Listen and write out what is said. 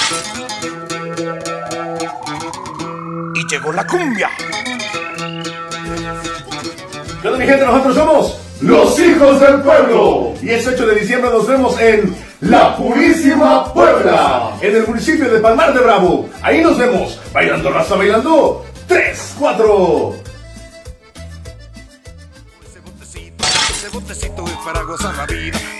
Y llegó la cumbia. ¿Qué onda, mi gente? Nosotros somos los Hijos del Pueblo. Y este 8 de diciembre nos vemos en La Purísima Puebla, en el municipio de Palmar de Bravo. Ahí nos vemos, bailando raza, bailando. 3, 4. Ese botecito es para gozar la vida.